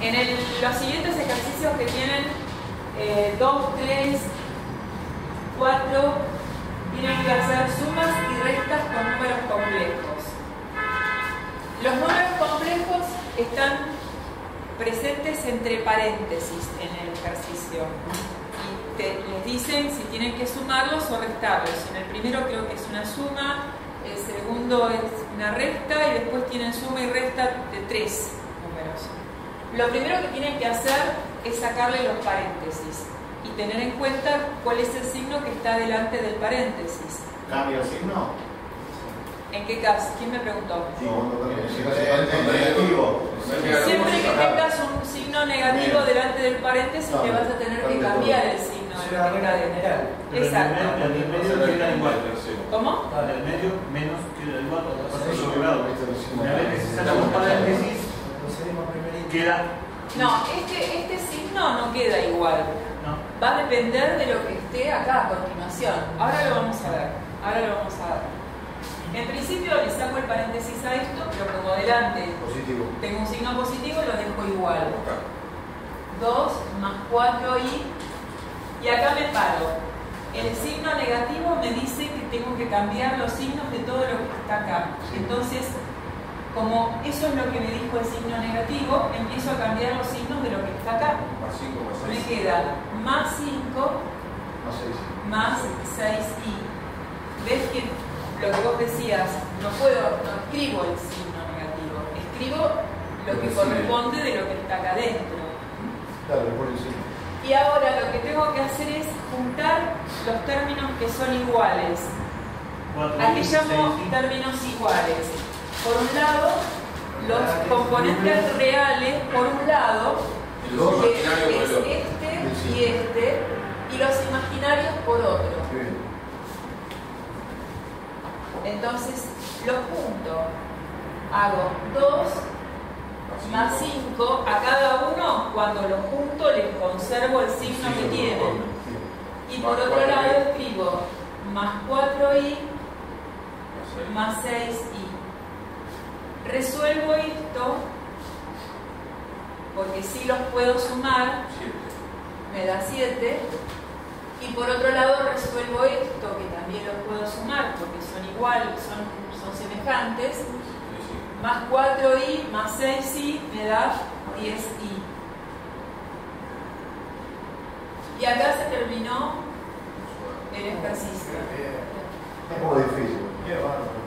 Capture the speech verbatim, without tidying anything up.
En el, los siguientes ejercicios que tienen eh, dos, tres, cuatro, tienen que hacer sumas y restas con números complejos. Los números complejos están presentes entre paréntesis en el ejercicio y te, les dicen si tienen que sumarlos o restarlos. En el primero creo que es una suma, el segundo es una resta y después tienen suma y resta de tres números. Lo primero que tienen que hacer es sacarle los paréntesis y tener en cuenta cuál es el signo que está delante del paréntesis. ¿Cambia el signo? ¿En qué caso? ¿Quién me preguntó? Sí, negativo. Siempre que tengas un signo negativo delante del paréntesis, le vas a tener que cambiar el signo de lo que está dentro. Exacto. El del medio queda igual. ¿Cómo? El del medio menos queda igual. Una vez que se saca un paréntesis, queda. No, este, este signo no queda igual. No. Va a depender de lo que esté acá a continuación. Ahora lo vamos a ver. Ahora lo vamos a ver. En principio le saco el paréntesis a esto, pero como adelante Positivo. tengo un signo positivo, lo dejo igual. dos más cuatro i. Y acá me paro. El signo negativo me dice que tengo que cambiar los signos de todo lo que está acá. Entonces, como eso es lo que me dijo el signo negativo, empiezo a cambiar los signos de lo que está acá. Más cinco, más Me seis. queda más cinco Más seis. más seis i. ¿Ves que lo que vos decías, no puedo, no escribo el signo negativo, escribo lo que corresponde de lo que está acá adentro? Claro, le pone el signo. Y ahora lo que tengo que hacer es juntar los términos que son iguales. ¿A qué llamo términos iguales? Por un lado, los componentes reales, por un lado, Y los que imaginarios por es el otro. este y este, y los imaginarios por otro. Bien. Entonces, los junto. Hago dos más cinco. A cada uno, cuando lo junto, les conservo el signo que tienen. Y por otro lado escribo más cuatro i más seis i. Resuelvo esto, porque si los puedo sumar, me da siete. Y por otro lado resuelvo esto, que también los puedo sumar, porque son iguales, son, son semejantes. Más cuatro i más seis i me da diez i. Y acá se terminó el ejercicio. Es como difícil.